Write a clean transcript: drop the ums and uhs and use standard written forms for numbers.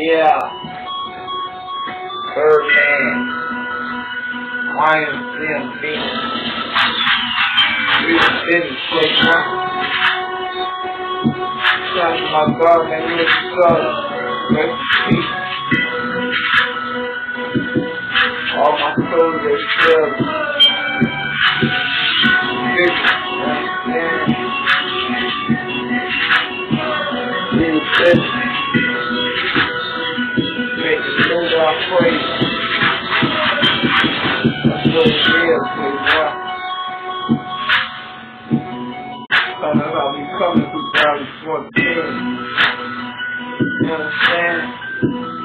Yeah. Birdman. YMCMB. Real business place, huh? Shout out to my dog named Mixtape. Rest in peace. All my soldiers still big, understand? Real business. Make the soldier our praise. That's what it is, boy. That's how we coming 2014. You understand?